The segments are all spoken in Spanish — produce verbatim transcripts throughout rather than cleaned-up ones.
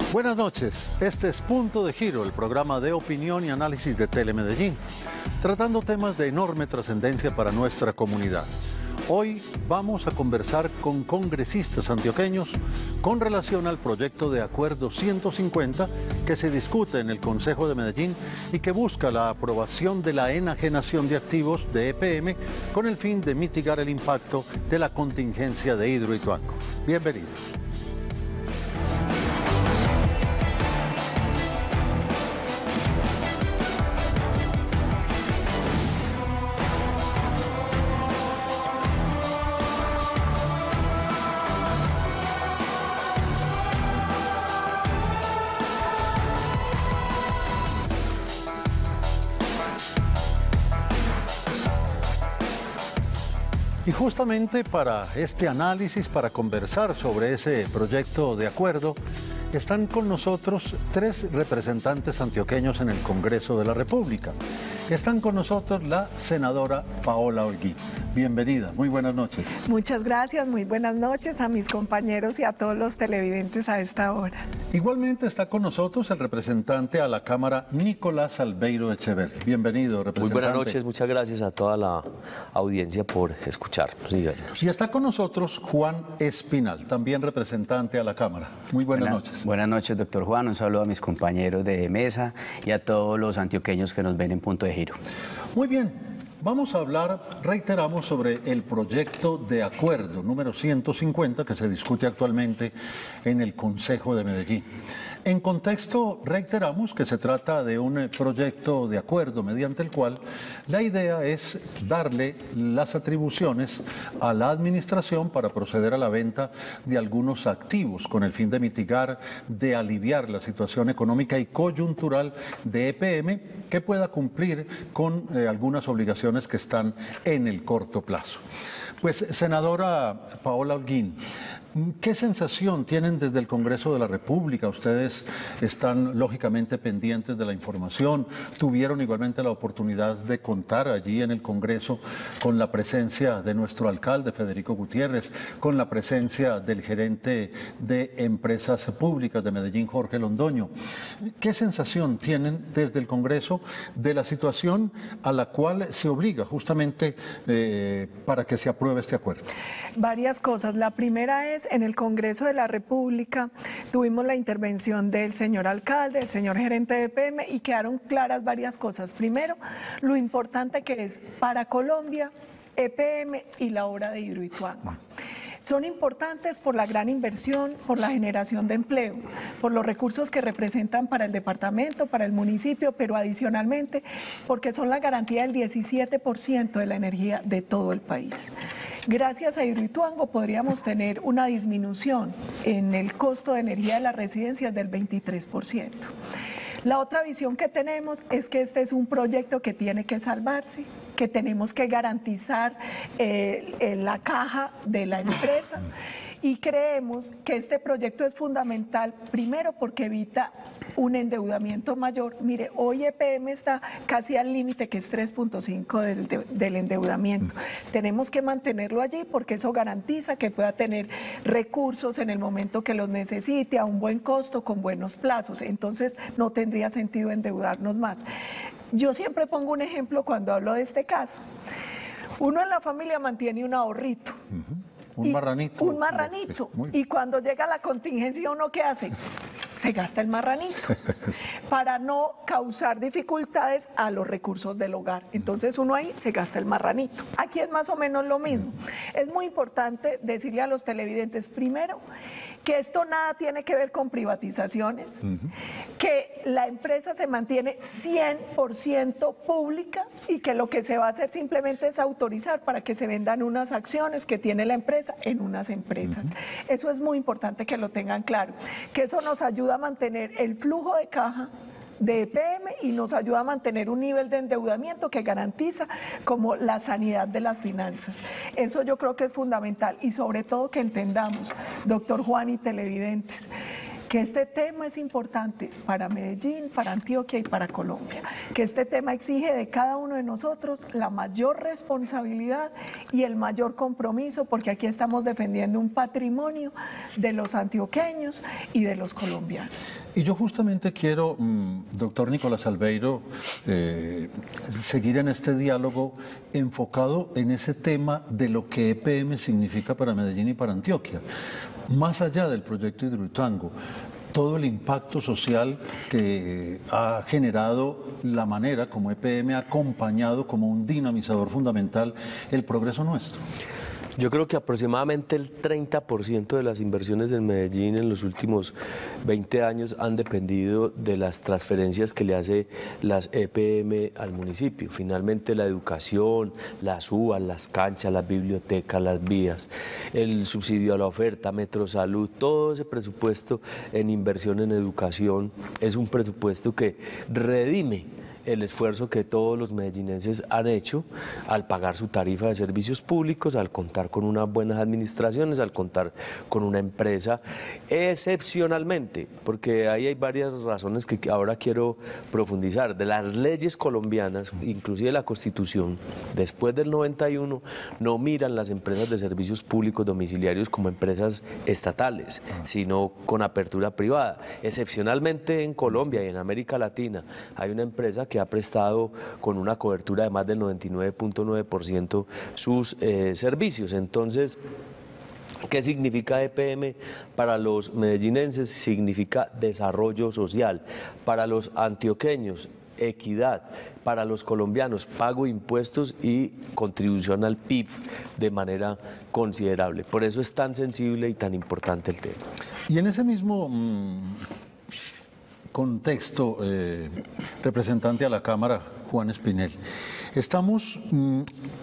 Buenas noches, este es Punto de Giro, el programa de opinión y análisis de Telemedellín, tratando temas de enorme trascendencia para nuestra comunidad. Hoy vamos a conversar con congresistas antioqueños con relación al proyecto de Acuerdo ciento cincuenta que se discute en el Consejo de Medellín y que busca la aprobación de la enajenación de activos de E P M con el fin de mitigar el impacto de la contingencia de Hidroituango. Bienvenidos. Y justamente para este análisis, para conversar sobre ese proyecto de acuerdo, están con nosotros tres representantes antioqueños en el Congreso de la República. Están con nosotros la senadora Paola Holguín. Bienvenida, muy buenas noches. Muchas gracias, muy buenas noches a mis compañeros y a todos los televidentes a esta hora. Igualmente está con nosotros el representante a la Cámara, Nicolás Albeiro Echeverri. Bienvenido, representante. Muy buenas noches, muchas gracias a toda la audiencia por escucharnos. Díganos. Y está con nosotros Juan Espinal, también representante a la Cámara. Muy buenas Buena, noches. Buenas noches, doctor Juan. Un saludo a mis compañeros de mesa y a todos los antioqueños que nos ven en Punto de Giro. Muy bien, vamos a hablar, reiteramos, sobre el proyecto de acuerdo número ciento cincuenta que se discute actualmente en el Consejo de Medellín. En contexto, reiteramos que se trata de un proyecto de acuerdo mediante el cual la idea es darle las atribuciones a la administración para proceder a la venta de algunos activos con el fin de mitigar, de aliviar la situación económica y coyuntural de E P M que pueda cumplir con eh, algunas obligaciones que están en el corto plazo. Pues, senadora Paola Holguín, ¿qué sensación tienen desde el Congreso de la República? Ustedes están lógicamente pendientes de la información, tuvieron igualmente la oportunidad de contar allí en el Congreso con la presencia de nuestro alcalde Federico Gutiérrez, con la presencia del gerente de Empresas Públicas de Medellín, Jorge Londoño. ¿Qué sensación tienen desde el Congreso de la situación a la cual se obliga justamente eh, para que se apruebe este acuerdo? Varias cosas. La primera es, en el Congreso de la República tuvimos la intervención del señor alcalde, del señor gerente de E P M y quedaron claras varias cosas. Primero, lo importante que es para Colombia E P M y la obra de Hidroituango. Son importantes por la gran inversión, por la generación de empleo, por los recursos que representan para el departamento, para el municipio, pero adicionalmente porque son la garantía del diecisiete por ciento de la energía de todo el país. Gracias a Hidroituango podríamos tener una disminución en el costo de energía de las residencias del veintitrés por ciento. La otra visión que tenemos es que este es un proyecto que tiene que salvarse, que tenemos que garantizar eh, eh, la caja de la empresa y creemos que este proyecto es fundamental, primero porque evita un endeudamiento mayor. Mire, hoy E P M está casi al límite, que es tres punto cinco del, del endeudamiento. Tenemos que mantenerlo allí porque eso garantiza que pueda tener recursos en el momento que los necesite, a un buen costo, con buenos plazos. Entonces no tendría sentido endeudarnos más. Yo siempre pongo un ejemplo cuando hablo de este caso. Uno en la familia mantiene un ahorrito. Uh-huh. Un marranito. Un marranito. Y cuando llega la contingencia, ¿uno qué hace? Se gasta el marranito para no causar dificultades a los recursos del hogar. Entonces uno ahí se gasta el marranito. Aquí es más o menos lo mismo. Es muy importante decirle a los televidentes, primero, que esto nada tiene que ver con privatizaciones, uh-huh. que la empresa se mantiene cien por ciento pública y que lo que se va a hacer simplemente es autorizar para que se vendan unas acciones que tiene la empresa en unas empresas. Uh-huh. Eso es muy importante que lo tengan claro, que eso nos ayuda a mantener el flujo de caja de E P M y nos ayuda a mantener un nivel de endeudamiento que garantiza como la sanidad de las finanzas. Eso yo creo que es fundamental y sobre todo que entendamos, doctor Juan y televidentes, que este tema es importante para Medellín, para Antioquia y para Colombia, que este tema exige de cada uno de nosotros la mayor responsabilidad y el mayor compromiso, porque aquí estamos defendiendo un patrimonio de los antioqueños y de los colombianos. Y yo justamente quiero, mmm, doctor Nicolás Albeiro, eh, seguir en este diálogo enfocado en ese tema de lo que E P M significa para Medellín y para Antioquia. Más allá del proyecto Hidroituango, todo el impacto social que ha generado la manera como E P M ha acompañado como un dinamizador fundamental el progreso nuestro. Yo creo que aproximadamente el treinta por ciento de las inversiones en Medellín en los últimos veinte años han dependido de las transferencias que le hace las E P M al municipio. Finalmente la educación, las U A S, las canchas, las bibliotecas, las vías, el subsidio a la oferta, Metrosalud, todo ese presupuesto en inversión en educación es un presupuesto que redime el esfuerzo que todos los medellinenses han hecho al pagar su tarifa de servicios públicos, al contar con unas buenas administraciones, al contar con una empresa excepcionalmente, porque ahí hay varias razones que ahora quiero profundizar. De las leyes colombianas, inclusive la Constitución, después del noventa y uno, no miran las empresas de servicios públicos domiciliarios como empresas estatales, sino con apertura privada. Excepcionalmente en Colombia y en América Latina hay una empresa que ha prestado con una cobertura de más del noventa y nueve punto nueve por ciento sus eh, servicios. Entonces, ¿qué significa E P M para los medellinenses? Significa desarrollo social. Para los antioqueños, equidad. Para los colombianos, pago de impuestos y contribución al P I B de manera considerable. Por eso es tan sensible y tan importante el tema. Y en ese mismo mmm, contexto, eh, representante a la Cámara, Juan Espinel, estamos mmm,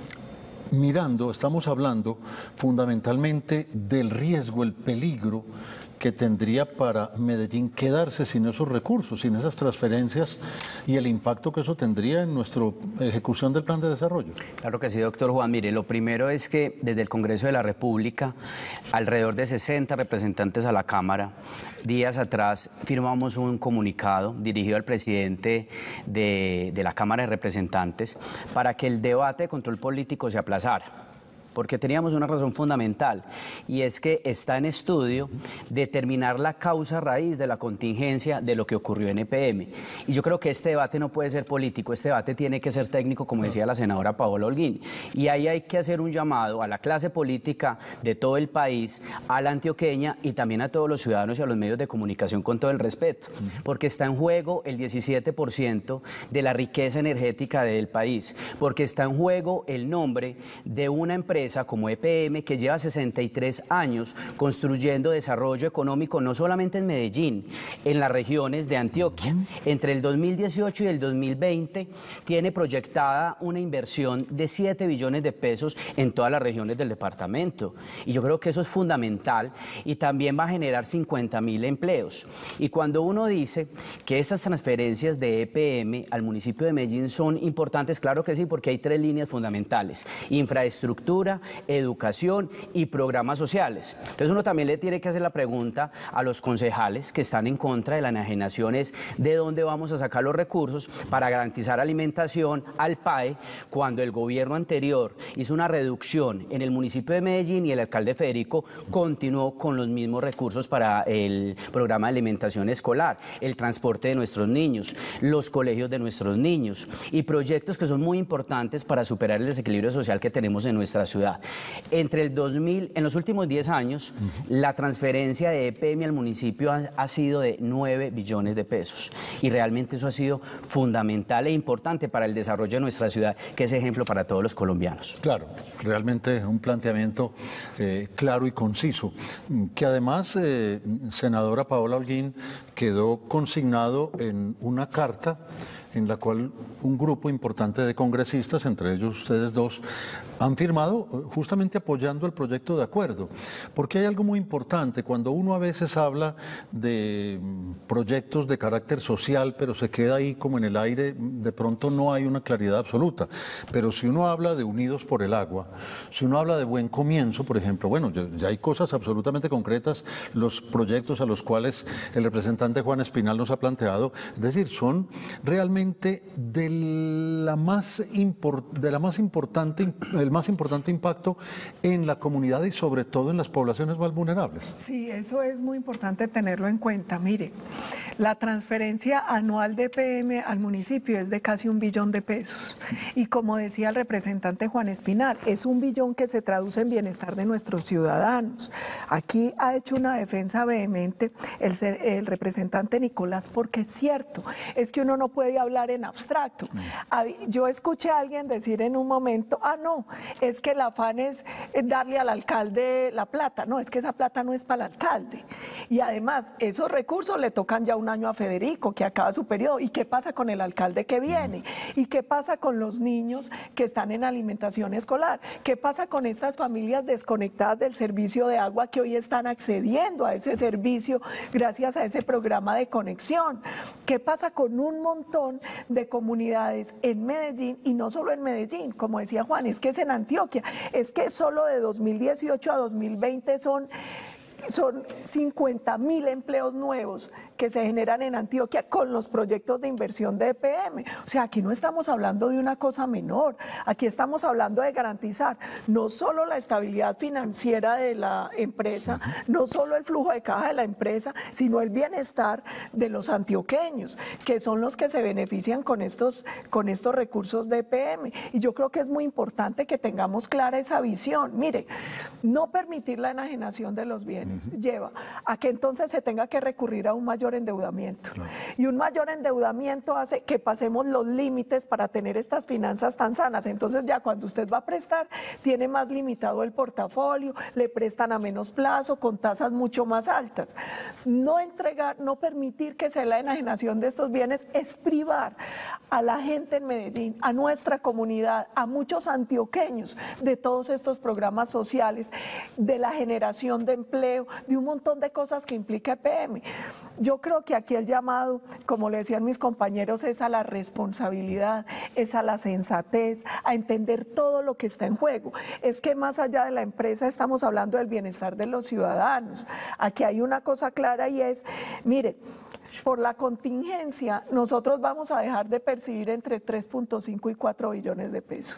mirando, estamos hablando fundamentalmente del riesgo, el peligro que tendría para Medellín quedarse sin esos recursos, sin esas transferencias y el impacto que eso tendría en nuestra ejecución del plan de desarrollo. Claro que sí, doctor Juan. Mire, lo primero es que desde el Congreso de la República, alrededor de sesenta representantes a la Cámara, días atrás firmamos un comunicado dirigido al presidente de, de la Cámara de Representantes para que el debate de control político se aplazara, porque teníamos una razón fundamental, y es que está en estudio determinar la causa raíz de la contingencia de lo que ocurrió en E P M. Y yo creo que este debate no puede ser político, este debate tiene que ser técnico, como decía la senadora Paola Holguín. Y ahí hay que hacer un llamado a la clase política de todo el país, a la antioqueña y también a todos los ciudadanos y a los medios de comunicación, con todo el respeto, porque está en juego el diecisiete por ciento de la riqueza energética del país, porque está en juego el nombre de una empresa como E P M, que lleva sesenta y tres años construyendo desarrollo económico no solamente en Medellín, en las regiones de Antioquia. Entre el dos mil dieciocho y el dos mil veinte tiene proyectada una inversión de siete billones de pesos en todas las regiones del departamento. Y yo creo que eso es fundamental y también va a generar cincuenta mil empleos. Y cuando uno dice que estas transferencias de E P M al municipio de Medellín son importantes, claro que sí, porque hay tres líneas fundamentales: infraestructura, educación y programas sociales. Entonces uno también le tiene que hacer la pregunta a los concejales que están en contra de la enajenación, es de dónde vamos a sacar los recursos para garantizar alimentación al P A E, cuando el gobierno anterior hizo una reducción en el municipio de Medellín y el alcalde Federico continuó con los mismos recursos para el programa de alimentación escolar, el transporte de nuestros niños, los colegios de nuestros niños y proyectos que son muy importantes para superar el desequilibrio social que tenemos en nuestra ciudad. Entre el dos mil, en los últimos diez años, uh-huh. la transferencia de E P M al municipio ha, ha sido de nueve billones de pesos. Y realmente eso ha sido fundamental e importante para el desarrollo de nuestra ciudad, que es ejemplo para todos los colombianos. Claro, realmente un planteamiento eh, claro y conciso, que además, eh, senadora Paola Holguín, quedó consignado en una carta en la cual un grupo importante de congresistas, entre ellos ustedes dos, han firmado justamente apoyando el proyecto de acuerdo. Porque hay algo muy importante, cuando uno a veces habla de proyectos de carácter social, pero se queda ahí como en el aire, de pronto no hay una claridad absoluta. Pero si uno habla de Unidos por el Agua, si uno habla de Buen Comienzo, por ejemplo, bueno, ya, ya hay cosas absolutamente concretas, los proyectos a los cuales el representante Juan Espinal nos ha planteado, es decir, son realmente de la más, import, de la más importante, el más importante impacto en la comunidad y sobre todo en las poblaciones más vulnerables. Sí, eso es muy importante tenerlo en cuenta. Mire, la transferencia anual de E P M al municipio es de casi un billón de pesos. Y como decía el representante Juan Espinal, es un billón que se traduce en bienestar de nuestros ciudadanos. Aquí ha hecho una defensa vehemente el, el representante Nicolás, porque es cierto, es que uno no puede hablar en abstracto. Yo escuché a alguien decir en un momento, ah, no, es que el afán es darle al alcalde la plata. No, es que esa plata no es para el alcalde. Y además, esos recursos le tocan ya un año a Federico, que acaba su periodo. ¿Y qué pasa con el alcalde que viene? ¿Y qué pasa con los niños que están en alimentación escolar? ¿Qué pasa con estas familias desconectadas del servicio de agua que hoy están accediendo a ese servicio gracias a ese programa de conexión? ¿Qué pasa con un montón de comunidades en Medellín, y no solo en Medellín, como decía Juan, es que es en Antioquia, es que solo de dos mil dieciocho a dos mil veinte son, son cincuenta mil empleos nuevos que se generan en Antioquia con los proyectos de inversión de E P M. O sea, aquí no estamos hablando de una cosa menor, aquí estamos hablando de garantizar no solo la estabilidad financiera de la empresa, no solo el flujo de caja de la empresa, sino el bienestar de los antioqueños, que son los que se benefician con estos, con estos recursos de E P M. Y yo creo que es muy importante que tengamos clara esa visión. Mire, no permitir la enajenación de los bienes uh-huh. lleva a que entonces se tenga que recurrir a un mayor endeudamiento. Claro. Y un mayor endeudamiento hace que pasemos los límites para tener estas finanzas tan sanas. Entonces ya cuando usted va a prestar, tiene más limitado el portafolio, le prestan a menos plazo, con tasas mucho más altas. No entregar, no permitir que sea la enajenación de estos bienes es privar a la gente en Medellín, a nuestra comunidad, a muchos antioqueños de todos estos programas sociales, de la generación de empleo, de un montón de cosas que implica E P M. Yo creo que aquí el llamado, como le decían mis compañeros, es a la responsabilidad, es a la sensatez, a entender todo lo que está en juego. Es que más allá de la empresa estamos hablando del bienestar de los ciudadanos. Aquí hay una cosa clara y es, mire, por la contingencia nosotros vamos a dejar de percibir entre tres punto cinco y cuatro billones de pesos.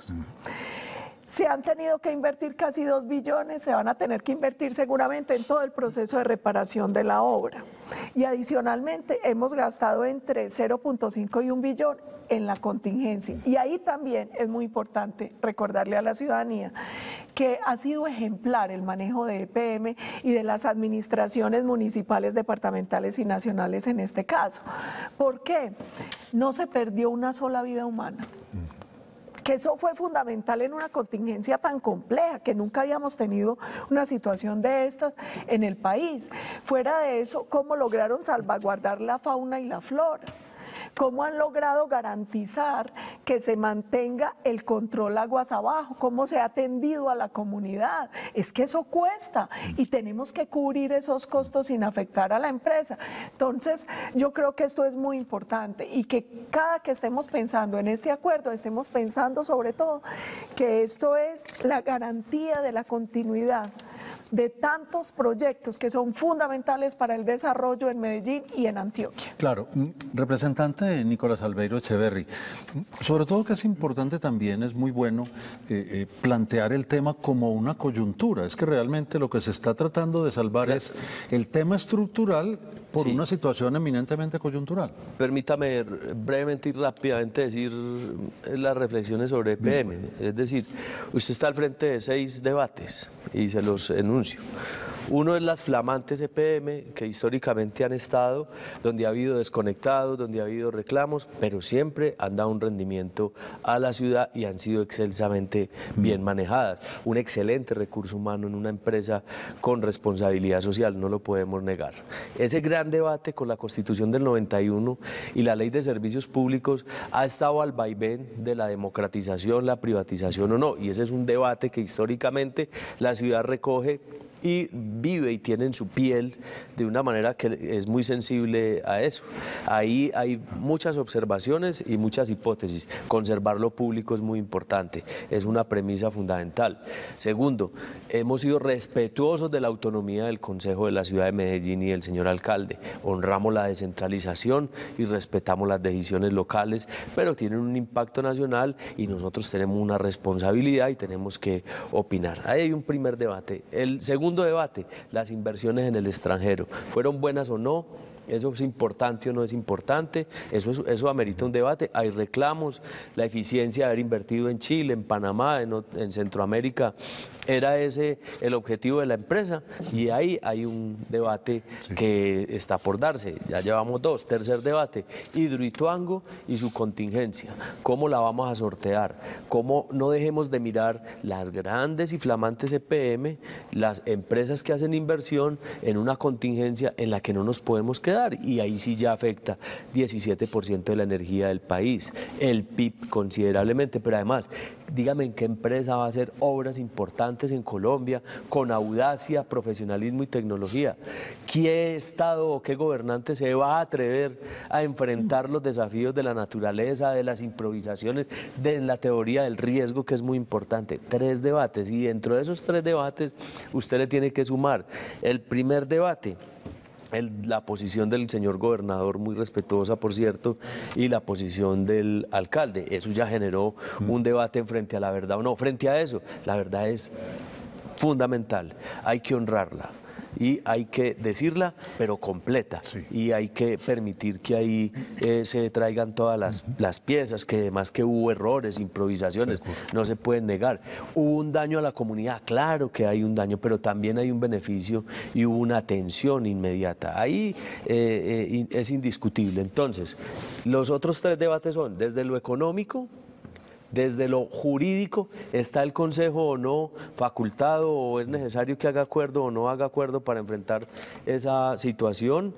Se han tenido que invertir casi dos billones, se van a tener que invertir seguramente en todo el proceso de reparación de la obra. Y adicionalmente hemos gastado entre cero punto cinco y un billón en la contingencia. Y ahí también es muy importante recordarle a la ciudadanía que ha sido ejemplar el manejo de E P M y de las administraciones municipales, departamentales y nacionales en este caso. ¿Por qué? No se perdió una sola vida humana. Que eso fue fundamental en una contingencia tan compleja, que nunca habíamos tenido una situación de estas en el país. Fuera de eso, ¿cómo lograron salvaguardar la fauna y la flora? ¿Cómo han logrado garantizar que se mantenga el control aguas abajo? ¿Cómo se ha atendido a la comunidad? Es que eso cuesta y tenemos que cubrir esos costos sin afectar a la empresa. Entonces, yo creo que esto es muy importante y que cada que estemos pensando en este acuerdo, estemos pensando sobre todo que esto es la garantía de la continuidad de tantos proyectos que son fundamentales para el desarrollo en Medellín y en Antioquia. Claro, representante Nicolás Albeiro Echeverry, sobre todo que es importante también, es muy bueno eh, eh, plantear el tema como una coyuntura, es que realmente lo que se está tratando de salvar claro. es el tema estructural por sí. una situación eminentemente coyuntural. Permítame brevemente y rápidamente decir las reflexiones sobre E P M, Bien, es decir, usted está al frente de seis debates y se los enuncio. Uno es las flamantes E P M, que históricamente han estado, donde ha habido desconectados, donde ha habido reclamos, pero siempre han dado un rendimiento a la ciudad y han sido excelsamente bien manejadas. Un excelente recurso humano en una empresa con responsabilidad social, no lo podemos negar. Ese gran debate con la Constitución del noventa y uno y la Ley de Servicios Públicos ha estado al vaivén de la democratización, la privatización o no, y ese es un debate que históricamente la ciudad recoge y vive y tiene en su piel de una manera que es muy sensible a eso. Ahí hay muchas observaciones y muchas hipótesis. Conservar lo público es muy importante, es una premisa fundamental. Segundo, hemos sido respetuosos de la autonomía del Consejo de la Ciudad de Medellín y del señor alcalde. Honramos la descentralización y respetamos las decisiones locales, pero tienen un impacto nacional y nosotros tenemos una responsabilidad y tenemos que opinar. Ahí hay un primer debate. El segundo Segundo debate, las inversiones en el extranjero. ¿Fueron buenas o no? ¿Eso es importante o no es importante? Eso, es, eso amerita un debate. Hay reclamos, la eficiencia de haber invertido en Chile, en Panamá, en, en Centroamérica, era ese el objetivo de la empresa y ahí hay un debate sí. que está por darse. Ya llevamos dos. Tercer debate, Hidroituango y su contingencia. ¿Cómo la vamos a sortear? ¿Cómo no dejemos de mirar las grandes y flamantes E P M, las empresas que hacen inversión en una contingencia en la que no nos podemos quedar? Y ahí sí ya afecta diecisiete por ciento de la energía del país, el P I B considerablemente, pero además, dígame en qué empresa va a hacer obras importantes en Colombia con audacia, profesionalismo y tecnología. ¿Qué Estado o qué gobernante se va a atrever a enfrentar los desafíos de la naturaleza, de las improvisaciones, de la teoría del riesgo, que es muy importante? Tres debates, y dentro de esos tres debates usted le tiene que sumar el primer debate, El, la posición del señor gobernador, muy respetuosa por cierto, y la posición del alcalde. Eso ya generó un debate en frente a la verdad o no. Frente a eso, la verdad es fundamental, hay que honrarla y hay que decirla, pero completa, sí. y hay que permitir que ahí eh, se traigan todas las, uh-huh. las piezas, que además que hubo errores, improvisaciones, sí, no se pueden negar. Hubo un daño a la comunidad, claro que hay un daño, pero también hay un beneficio y hubo una atención inmediata. Ahí eh, eh, es indiscutible. Entonces, los otros tres debates son desde lo económico, desde lo jurídico, ¿está el Consejo o no facultado o es necesario que haga acuerdo o no haga acuerdo para enfrentar esa situación?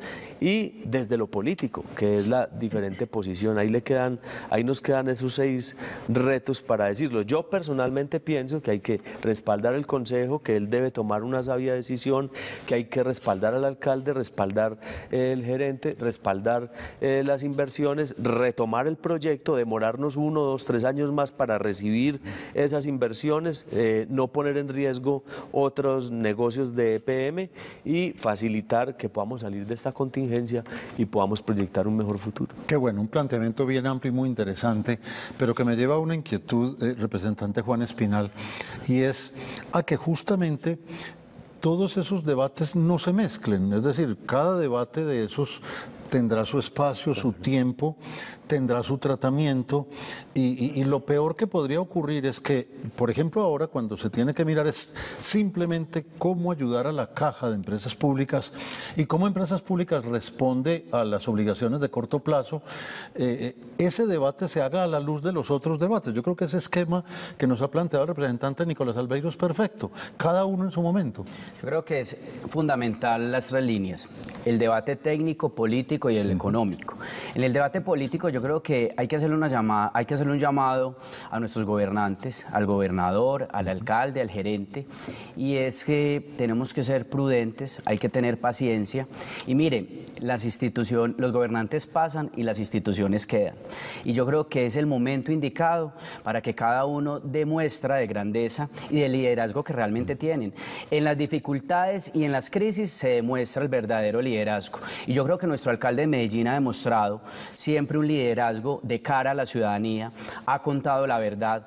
Y desde lo político, que es la diferente posición. Ahí, le quedan, ahí nos quedan esos seis retos para decirlo. Yo personalmente pienso que hay que respaldar el Consejo, que él debe tomar una sabia decisión, que hay que respaldar al alcalde, respaldar el gerente, respaldar eh, las inversiones, retomar el proyecto, demorarnos uno, dos, tres años más para recibir esas inversiones, eh, no poner en riesgo otros negocios de E P M y facilitar que podamos salir de esta contingencia y podamos proyectar un mejor futuro. Qué bueno, un planteamiento bien amplio y muy interesante, pero que me lleva a una inquietud, eh, representante Juan Espinal, y es a que justamente todos esos debates no se mezclen, es decir, cada debate de esos tendrá su espacio, su tiempo, tendrá su tratamiento y, y, y lo peor que podría ocurrir es que, por ejemplo, ahora cuando se tiene que mirar es simplemente cómo ayudar a la caja de empresas públicas y cómo empresas públicas responde a las obligaciones de corto plazo, eh, ese debate se haga a la luz de los otros debates. Yo creo que ese esquema que nos ha planteado el representante Nicolás Albeiro es perfecto, cada uno en su momento. Yo creo que es fundamental las tres líneas, el debate técnico, político y el económico. En el debate político yo creo que hay que hacerle una llamada, hay que hacerle un llamado a nuestros gobernantes, al gobernador, al alcalde, al gerente, y es que tenemos que ser prudentes, hay que tener paciencia y mire, las instituciones, los gobernantes pasan y las instituciones quedan. Y yo creo que es el momento indicado para que cada uno dé muestra de grandeza y de liderazgo que realmente tienen. En las dificultades y en las crisis se demuestra el verdadero liderazgo. Y yo creo que nuestro alcalde de Medellín ha demostrado siempre un liderazgo de cara a la ciudadanía, ha contado la verdad.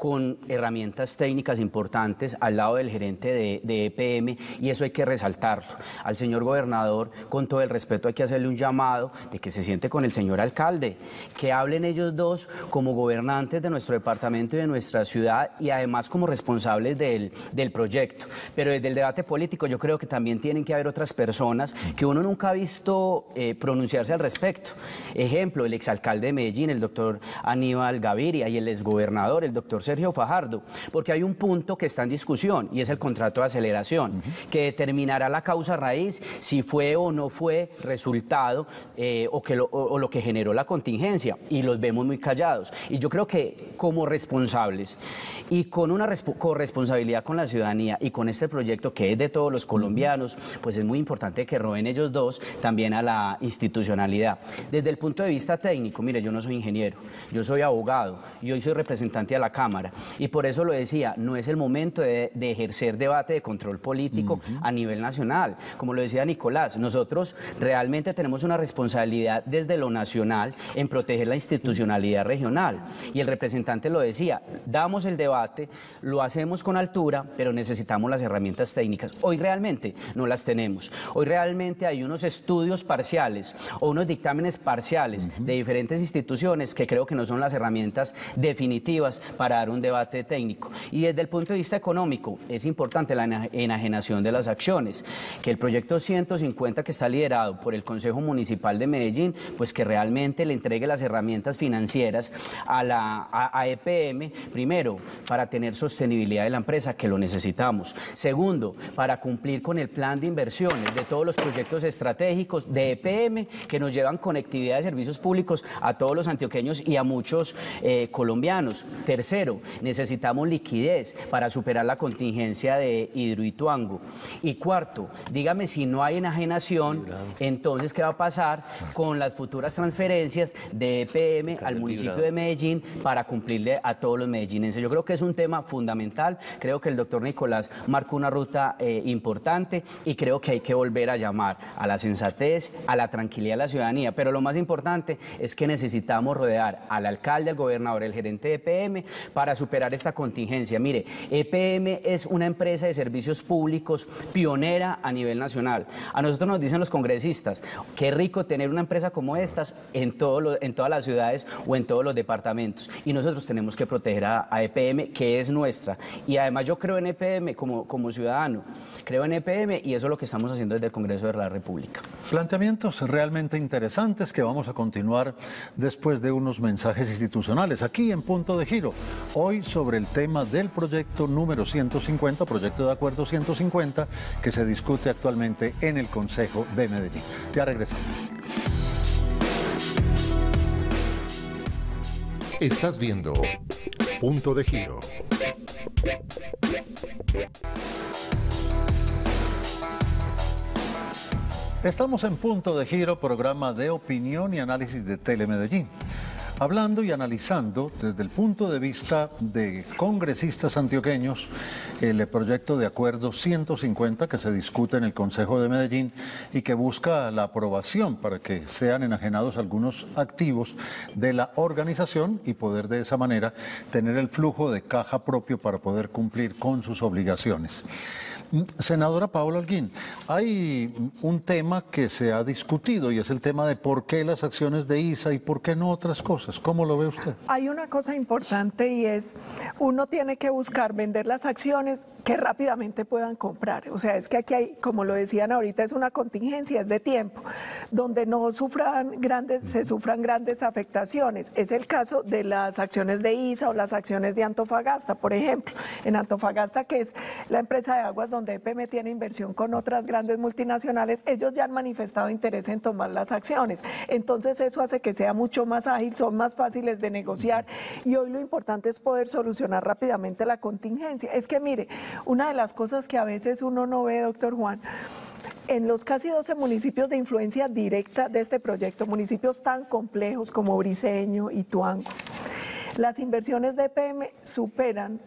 con herramientas técnicas importantes al lado del gerente de, de E P M, y eso hay que resaltarlo. Al señor gobernador, con todo el respeto, hay que hacerle un llamado de que se siente con el señor alcalde, que hablen ellos dos como gobernantes de nuestro departamento y de nuestra ciudad, y además como responsables del, del proyecto. Pero desde el debate político yo creo que también tienen que haber otras personas que uno nunca ha visto eh, pronunciarse al respecto. Ejemplo, el exalcalde de Medellín, el doctor Aníbal Gaviria, y el exgobernador, el doctor Sergio Fajardo, porque hay un punto que está en discusión y es el contrato de aceleración, uh-huh. que determinará la causa raíz, si fue o no fue resultado eh, o, que lo, o, o lo que generó la contingencia, y los vemos muy callados. Y yo creo que como responsables y con una corresponsabilidad con la ciudadanía y con este proyecto que es de todos los colombianos, pues es muy importante que roben ellos dos también a la institucionalidad. Desde el punto de vista técnico, mire, yo no soy ingeniero, yo soy abogado y hoy soy representante de la Cámara, y por eso lo decía, no es el momento de, de ejercer debate de control político uh-huh. a nivel nacional. Como lo decía Nicolás, nosotros realmente tenemos una responsabilidad desde lo nacional en proteger la institucionalidad regional, y el representante lo decía, damos el debate, lo hacemos con altura, pero necesitamos las herramientas técnicas. Hoy realmente no las tenemos. Hoy realmente hay unos estudios parciales o unos dictámenes parciales uh-huh. de diferentes instituciones que creo que no son las herramientas definitivas para dar un debate técnico. Y desde el punto de vista económico, es importante la enajenación de las acciones, que el proyecto ciento cincuenta, que está liderado por el Consejo Municipal de Medellín, pues que realmente le entregue las herramientas financieras a, la, a, a E P M, primero, para tener sostenibilidad de la empresa, que lo necesitamos. Segundo, para cumplir con el plan de inversiones de todos los proyectos estratégicos de E P M que nos llevan conectividad de servicios públicos a todos los antioqueños y a muchos eh, colombianos. Tercero, necesitamos liquidez para superar la contingencia de Hidroituango. Y cuarto, dígame, si no hay enajenación, entonces ¿qué va a pasar con las futuras transferencias de E P M al municipio de Medellín para cumplirle a todos los medellinenses? Yo creo que es un tema fundamental, creo que el doctor Nicolás marcó una ruta eh, importante, y creo que hay que volver a llamar a la sensatez, a la tranquilidad de la ciudadanía, pero lo más importante es que necesitamos rodear al alcalde, al gobernador, el gerente de E P M para superar esta contingencia. Mire, E P M es una empresa de servicios públicos pionera a nivel nacional. A nosotros nos dicen los congresistas, qué rico tener una empresa como estas en, todo lo, en todas las ciudades o en todos los departamentos, y nosotros tenemos que proteger a, a E P M, que es nuestra, y además yo creo en E P M como, como ciudadano, creo en E P M, y eso es lo que estamos haciendo desde el Congreso de la República. Planteamientos realmente interesantes que vamos a continuar después de unos mensajes institucionales aquí en Punto de Giro, hoy sobre el tema del proyecto número ciento cincuenta, proyecto de acuerdo ciento cincuenta, que se discute actualmente en el Consejo de Medellín. Ya regresamos. Estás viendo Punto de Giro. Estamos en Punto de Giro, programa de opinión y análisis de Telemedellín, hablando y analizando desde el punto de vista de congresistas antioqueños el proyecto de acuerdo ciento cincuenta que se discute en el Consejo de Medellín y que busca la aprobación para que sean enajenados algunos activos de la organización y poder de esa manera tener el flujo de caja propio para poder cumplir con sus obligaciones. Senadora Paola Holguín, hay un tema que se ha discutido y es el tema de por qué las acciones de I S A y por qué no otras cosas. ¿Cómo lo ve usted? Hay una cosa importante y es, uno tiene que buscar vender las acciones que rápidamente puedan comprar. O sea, es que aquí hay, como lo decían ahorita, es una contingencia, es de tiempo, donde no sufran grandes, se sufran grandes afectaciones. Es el caso de las acciones de I S A o las acciones de Antofagasta, por ejemplo. En Antofagasta, que es la empresa de aguas donde E P M tiene inversión con otras grandes multinacionales, ellos ya han manifestado interés en tomar las acciones. Entonces eso hace que sea mucho más ágil, son más fáciles de negociar, y hoy lo importante es poder solucionar rápidamente la contingencia. Es que mire, una de las cosas que a veces uno no ve, doctor Juan, en los casi doce municipios de influencia directa de este proyecto, municipios tan complejos como Briceño y Ituango, las inversiones de E P M superan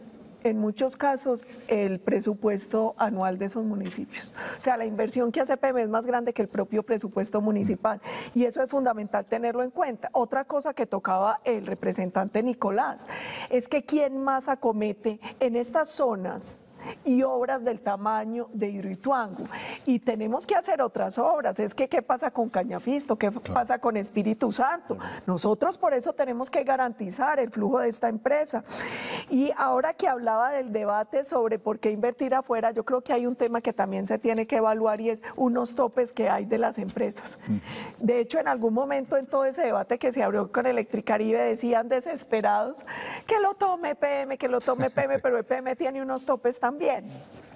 en muchos casos, el presupuesto anual de esos municipios. O sea, la inversión que hace E P M es más grande que el propio presupuesto municipal y eso es fundamental tenerlo en cuenta. Otra cosa que tocaba el representante Nicolás es que quién más acomete en estas zonas y obras del tamaño de Hidroituango. Y tenemos que hacer otras obras. Es que, ¿qué pasa con Cañafisto? ¿Qué claro. pasa con Espíritu Santo? Nosotros por eso tenemos que garantizar el flujo de esta empresa. Y ahora que hablaba del debate sobre por qué invertir afuera, yo creo que hay un tema que también se tiene que evaluar y es unos topes que hay de las empresas. De hecho, en algún momento en todo ese debate que se abrió con Electricaribe decían desesperados que lo tome E P M, que lo tome E P M, pero E P M tiene unos topes también. Bien,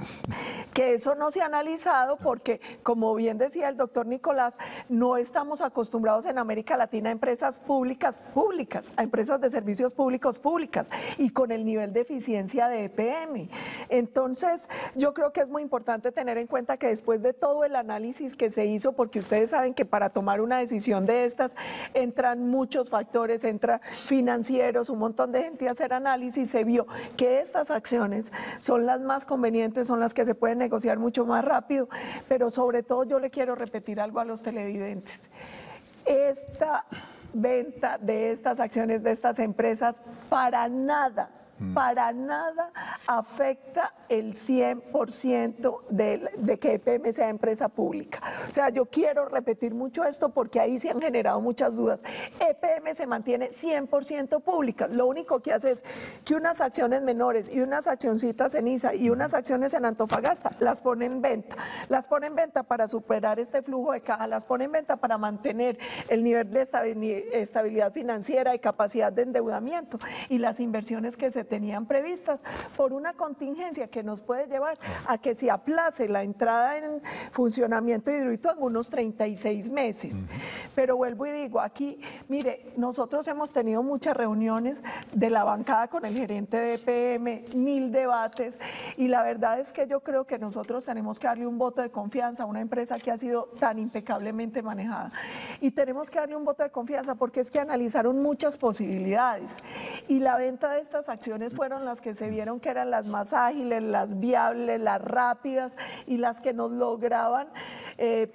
que eso no se ha analizado porque, como bien decía el doctor Nicolás, no estamos acostumbrados en América Latina a empresas públicas públicas, a empresas de servicios públicos públicas y con el nivel de eficiencia de E P M. Entonces, yo creo que es muy importante tener en cuenta que después de todo el análisis que se hizo, porque ustedes saben que para tomar una decisión de estas entran muchos factores, entra financieros, un montón de gente a hacer análisis, se vio que estas acciones son las más convenientes, son las que se pueden negociar mucho más rápido, pero sobre todo yo le quiero repetir algo a los televidentes. Esta venta de estas acciones de estas empresas para nada, para nada afecta el cien por ciento de, de que E P M sea empresa pública. O sea, yo quiero repetir mucho esto porque ahí se han generado muchas dudas. E P M se mantiene cien por ciento pública. Lo único que hace es que unas acciones menores y unas accioncitas en I S A y unas acciones en Antofagasta las pone en venta. Las pone en venta para superar este flujo de caja, las pone en venta para mantener el nivel de estabilidad financiera y capacidad de endeudamiento y las inversiones que se tenían previstas por una contingencia que nos puede llevar a que se aplace la entrada en funcionamiento de Hidroituango unos treinta y seis meses. Uh-huh. Pero vuelvo y digo, aquí, mire, nosotros hemos tenido muchas reuniones de la bancada con el gerente de E P M, mil debates, y la verdad es que yo creo que nosotros tenemos que darle un voto de confianza a una empresa que ha sido tan impecablemente manejada. Y tenemos que darle un voto de confianza porque es que analizaron muchas posibilidades y la venta de estas acciones fueron las que se vieron que eran las más ágiles, las viables, las rápidas y las que nos lograban, eh,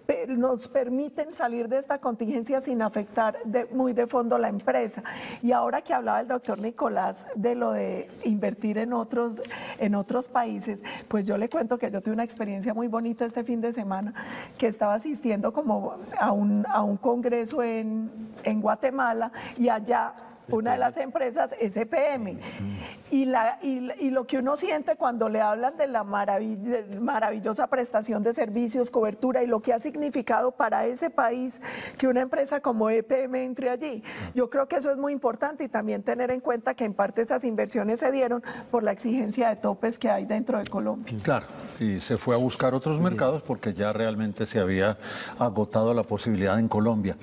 nos permiten salir de esta contingencia sin afectar de, muy de fondo la empresa. Y ahora que hablaba el doctor Nicolás de lo de invertir en otros, en otros países, pues yo le cuento que yo tuve una experiencia muy bonita este fin de semana, que estaba asistiendo como a un, a un congreso en, en Guatemala y allá una de las empresas es E P M y, la, y, y lo que uno siente cuando le hablan de la maravill maravillosa prestación de servicios, cobertura y lo que ha significado para ese país que una empresa como E P M entre allí, yo creo que eso es muy importante y también tener en cuenta que en parte esas inversiones se dieron por la exigencia de topes que hay dentro de Colombia. Claro, y se fue a buscar otros mercados porque ya realmente se había agotado la posibilidad en Colombia.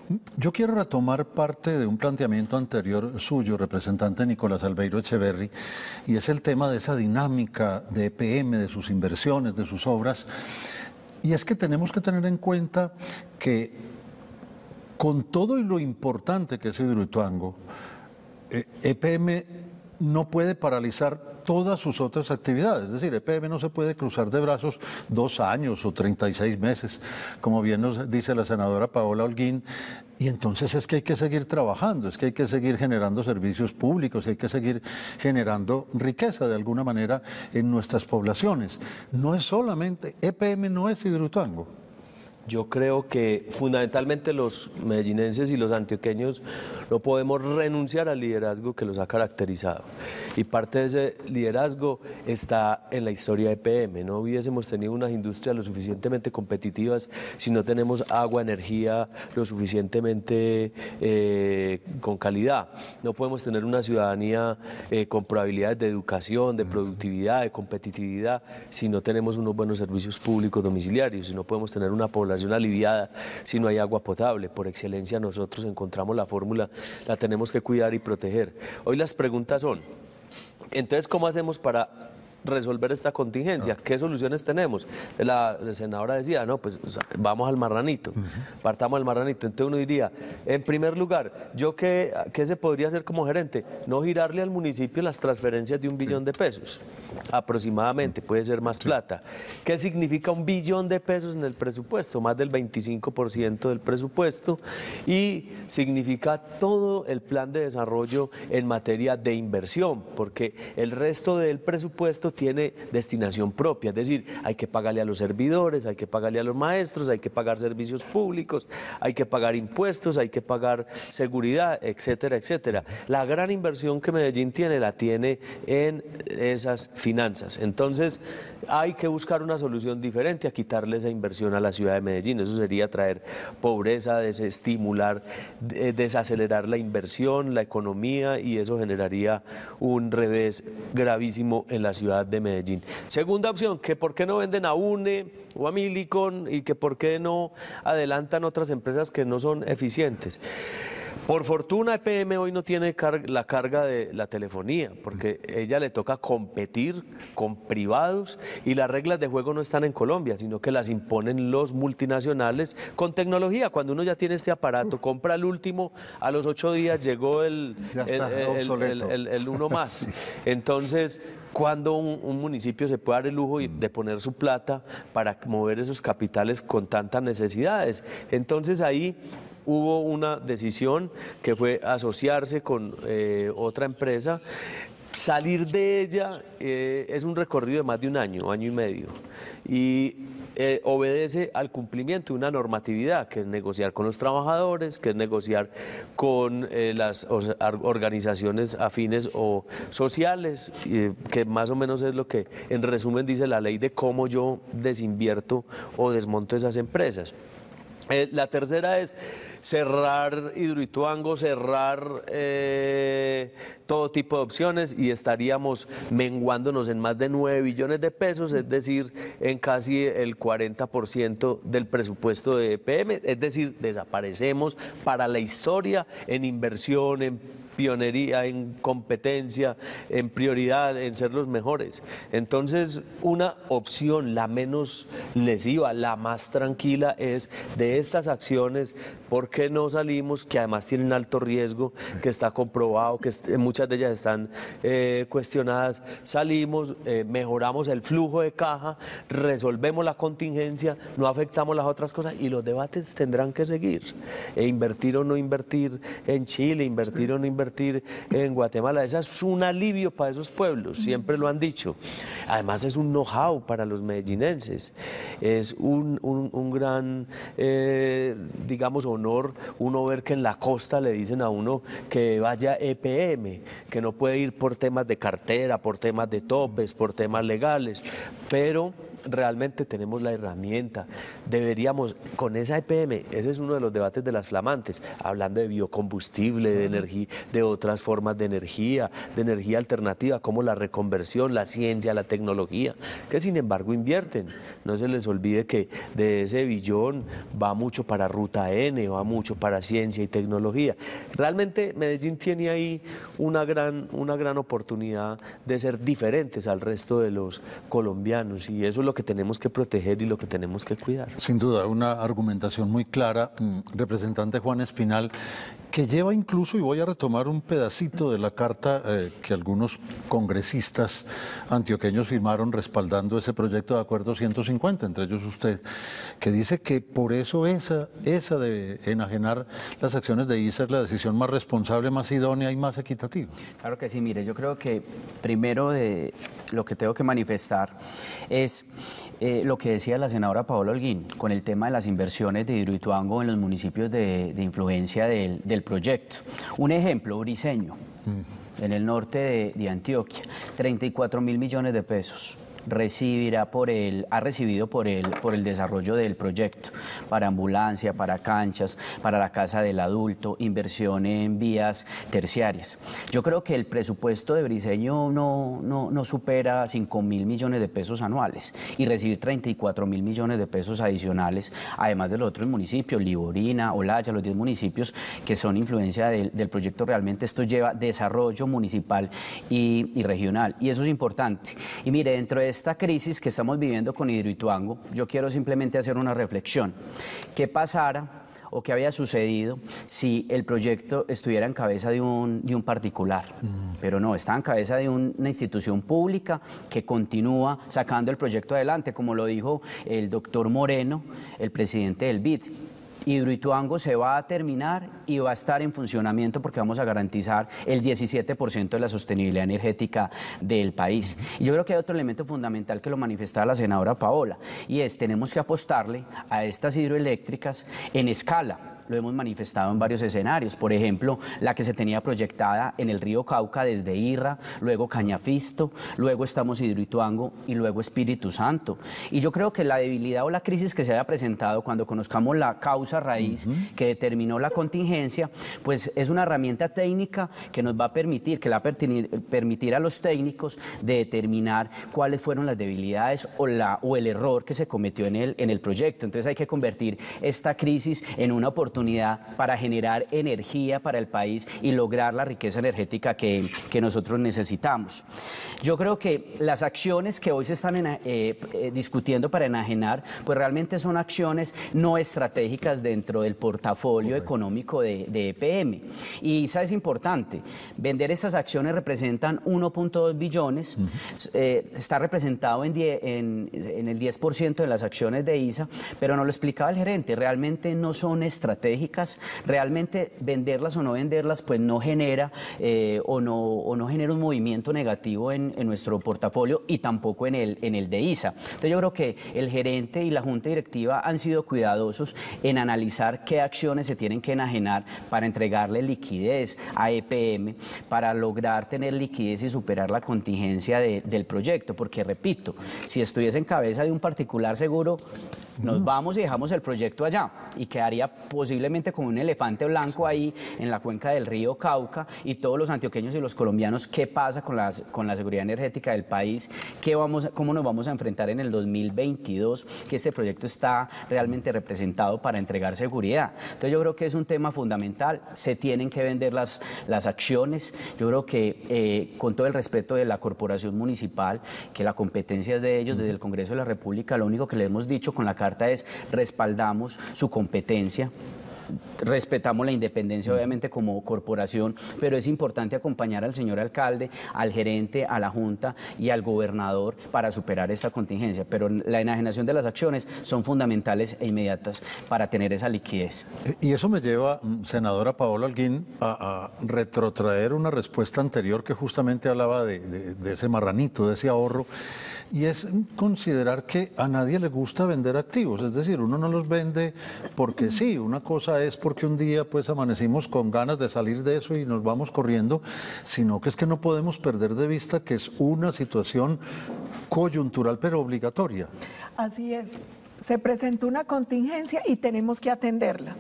Yo quiero retomar parte de un planteamiento anterior anterior suyo, representante Nicolás Albeiro Echeverry, y es el tema de esa dinámica de E P M, de sus inversiones, de sus obras, y es que tenemos que tener en cuenta que con todo y lo importante que es Hidroituango, eh, E P M no puede paralizar todas sus otras actividades, es decir, E P M no se puede cruzar de brazos dos años o treinta y seis meses, como bien nos dice la senadora Paola Holguín, y entonces es que hay que seguir trabajando, es que hay que seguir generando servicios públicos, hay que seguir generando riqueza de alguna manera en nuestras poblaciones. No es solamente, E P M no es Hidroituango. Yo creo que fundamentalmente los medellinenses y los antioqueños no podemos renunciar al liderazgo que los ha caracterizado. Y parte de ese liderazgo está en la historia de E P M. No hubiésemos tenido unas industrias lo suficientemente competitivas si no tenemos agua, energía lo suficientemente eh, con calidad. No podemos tener una ciudadanía eh, con probabilidades de educación, de productividad, de competitividad, si no tenemos unos buenos servicios públicos domiciliarios, si no podemos tener una población aliviada si no hay agua potable. Por excelencia nosotros encontramos la fórmula, la tenemos que cuidar y proteger. Hoy las preguntas son, entonces, ¿cómo hacemos para resolver esta contingencia. ¿Qué soluciones tenemos? La, la senadora decía, no, pues vamos al marranito, uh-huh. partamos al marranito. Entonces uno diría, en primer lugar, ¿yo qué, qué se podría hacer como gerente? No girarle al municipio las transferencias de un sí. billón de pesos, aproximadamente, puede ser más sí. plata. ¿Qué significa un billón de pesos en el presupuesto? Más del veinticinco por ciento del presupuesto, y significa todo el plan de desarrollo en materia de inversión, porque el resto del presupuesto tiene destinación propia, es decir, hay que pagarle a los servidores, hay que pagarle a los maestros, hay que pagar servicios públicos, hay que pagar impuestos, hay que pagar seguridad, etcétera, etcétera. La gran inversión que Medellín tiene la tiene en esas finanzas. Entonces, hay que buscar una solución diferente a quitarle esa inversión a la ciudad de Medellín. Eso sería traer pobreza, desestimular, desacelerar la inversión, la economía, y eso generaría un revés gravísimo en la ciudad de Medellín. Segunda opción, que por qué no venden a UNE o a Millicom, y que por qué no adelantan otras empresas que no son eficientes. Por fortuna, E P M hoy no tiene car- la carga de la telefonía, porque ella le toca competir con privados, y las reglas de juego no están en Colombia, sino que las imponen los multinacionales con tecnología. Cuando uno ya tiene este aparato, compra el último, a los ocho días llegó el, ya está, el, el, el, el, el uno más. Sí. Entonces, cuando un, un municipio se puede dar el lujo de poner su plata para mover esos capitales con tantas necesidades. Entonces ahí hubo una decisión que fue asociarse con eh, otra empresa. Salir de ella eh, es un recorrido de más de un año, año y medio, y eh, obedece al cumplimiento de una normatividad, que es negociar con los trabajadores, que es negociar con eh, las organizaciones afines o sociales, eh, que más o menos es lo que en resumen dice la ley de cómo yo desinvierto o desmonto esas empresas. Eh, la tercera es cerrar Hidroituango, cerrar eh, todo tipo de opciones, y estaríamos menguándonos en más de nueve billones de pesos, es decir, en casi el cuarenta por ciento del presupuesto de E P M, es decir, desaparecemos para la historia en inversión, en pionería, en competencia, en prioridad, en ser los mejores. Entonces, una opción, la menos lesiva, la más tranquila, es de estas acciones, ¿por qué no salimos? Que además tienen alto riesgo, que está comprobado, que muchas de ellas están eh, cuestionadas. Salimos, eh, mejoramos el flujo de caja, resolvemos la contingencia, no afectamos las otras cosas, y los debates tendrán que seguir. E invertir o no invertir en Chile, invertir o no invertir en Guatemala, ese es un alivio para esos pueblos, siempre lo han dicho. Además es un know-how para los medellinenses, es un, un, un gran, eh, digamos, honor uno ver que en la costa le dicen a uno que vaya E P M, que no puede ir por temas de cartera, por temas de topes, por temas legales, pero realmente tenemos la herramienta. Deberíamos, con esa E P M, ese es uno de los debates de las flamantes, hablando de biocombustible, de energía, de otras formas de energía, de energía alternativa, como la reconversión, la ciencia, la tecnología, que sin embargo invierten. No se les olvide que de ese billón va mucho para Ruta N, va mucho para ciencia y tecnología. Realmente Medellín tiene ahí una gran, una gran oportunidad de ser diferentes al resto de los colombianos, y eso es lo que tenemos que proteger y lo que tenemos que cuidar. Sin duda, una argumentación muy clara, representante Juan Espinal, que lleva incluso, y voy a retomar un pedacito de la carta eh, que algunos congresistas antioqueños firmaron respaldando ese proyecto de acuerdo ciento cincuenta, entre ellos usted, que dice que por eso esa, esa de enajenar las acciones de I S A es la decisión más responsable, más idónea y más equitativa. Claro que sí, mire, yo creo que primero de lo que tengo que manifestar es eh, lo que decía la senadora Paola Holguín con el tema de las inversiones de Hidroituango en los municipios de, de influencia del, del proyecto. Un ejemplo, Briceño, mm. en el norte de, de Antioquia, treinta y cuatro mil millones de pesos. recibirá por el, ha recibido por el, por el desarrollo del proyecto, para ambulancia, para canchas, para la casa del adulto, inversión en vías terciarias. Yo creo que el presupuesto de Briceño no, no, no supera cinco mil millones de pesos anuales y recibir treinta y cuatro mil millones de pesos adicionales, además de los otros municipios, Liborina, Olaya, los diez municipios que son influencia del, del proyecto, realmente esto lleva desarrollo municipal y, y regional, y eso es importante. Y mire, dentro de esta crisis que estamos viviendo con Hidroituango, yo quiero simplemente hacer una reflexión. ¿Qué pasara o qué había sucedido si el proyecto estuviera en cabeza de un, de un particular? Mm. Pero no, está en cabeza de un, una institución pública que continúa sacando el proyecto adelante, como lo dijo el doctor Moreno, el presidente del B I D. Hidroituango se va a terminar y va a estar en funcionamiento porque vamos a garantizar el diecisiete por ciento de la sostenibilidad energética del país. Y yo creo que hay otro elemento fundamental que lo manifestaba la senadora Paola, y es tenemos que apostarle a estas hidroeléctricas en escala. Lo hemos manifestado en varios escenarios, por ejemplo, la que se tenía proyectada en el río Cauca desde Irra, luego Cañafisto, luego estamos Hidroituango y luego Espíritu Santo. Y yo creo que la debilidad o la crisis que se haya presentado cuando conozcamos la causa raíz uh-huh. que determinó la contingencia, pues es una herramienta técnica que nos va a permitir, que le va a permitir, permitir a los técnicos de determinar cuáles fueron las debilidades o, la, o el error que se cometió en el, en el proyecto. Entonces hay que convertir esta crisis en una oportunidad para generar energía para el país y lograr la riqueza energética que, que nosotros necesitamos. Yo creo que las acciones que hoy se están en, eh, eh, discutiendo para enajenar, pues realmente son acciones no estratégicas dentro del portafolio Correcto. económico de, de E P M. Y eso es importante, vender estas acciones representan uno punto dos billones, uh-huh. eh, está representado en, die, en, en el diez por ciento de las acciones de I S A, pero nos lo explicaba el gerente, realmente no son estratégicas. estratégicas, realmente venderlas o no venderlas pues no genera eh, o, no, o no genera un movimiento negativo en, en nuestro portafolio y tampoco en el, en el de I S A. Entonces yo creo que el gerente y la junta directiva han sido cuidadosos en analizar qué acciones se tienen que enajenar para entregarle liquidez a E P M, para lograr tener liquidez y superar la contingencia de, del proyecto, porque repito, si estuviese en cabeza de un particular seguro, nos vamos y dejamos el proyecto allá y quedaría posiblemente como un elefante blanco ahí en la cuenca del río Cauca, y todos los antioqueños y los colombianos, ¿qué pasa con, las, con la seguridad energética del país? ¿Qué vamos, ¿Cómo nos vamos a enfrentar en el dos mil veintidós? Que este proyecto está realmente representado para entregar seguridad. Entonces yo creo que es un tema fundamental, se tienen que vender las, las acciones. Yo creo que eh, con todo el respeto de la corporación municipal, que la competencia es de ellos, desde el Congreso de la República, lo único que le hemos dicho con la carta es respaldamos su competencia, respetamos la independencia obviamente como corporación, pero es importante acompañar al señor alcalde, al gerente, a la junta y al gobernador para superar esta contingencia, pero la enajenación de las acciones son fundamentales e inmediatas para tener esa liquidez. Y eso me lleva, senadora Paola Holguín, a, a retrotraer una respuesta anterior que justamente hablaba de, de, de ese marranito, de ese ahorro, y es considerar que a nadie le gusta vender activos, es decir, uno no los vende porque sí, una cosa es porque un día pues amanecimos con ganas de salir de eso y nos vamos corriendo, sino que es que no podemos perder de vista que es una situación coyuntural pero obligatoria. Así es, se presentó una contingencia y tenemos que atenderla.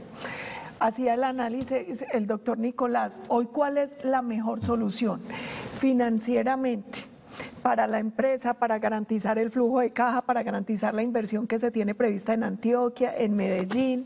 Hacía el análisis el doctor Nicolás, hoy ¿cuál es la mejor solución? Financieramente, para la empresa, para garantizar el flujo de caja, para garantizar la inversión que se tiene prevista en Antioquia, en Medellín,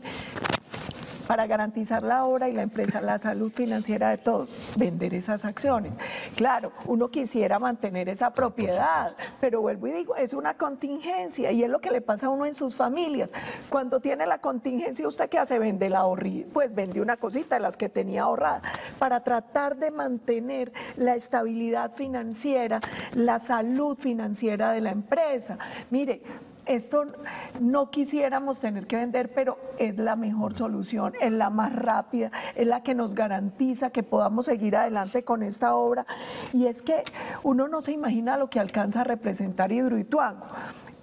para garantizar la obra y la empresa, la salud financiera de todos, vender esas acciones. Claro, uno quisiera mantener esa propiedad, pero vuelvo y digo, es una contingencia y es lo que le pasa a uno en sus familias. Cuando tiene la contingencia, ¿usted qué hace? Vende la ahorrilla, pues vende una cosita de las que tenía ahorrada para tratar de mantener la estabilidad financiera, la salud financiera de la empresa. Mire, esto no quisiéramos tener que vender, pero es la mejor solución, es la más rápida, es la que nos garantiza que podamos seguir adelante con esta obra. Y es que uno no se imagina lo que alcanza a representar Hidroituango.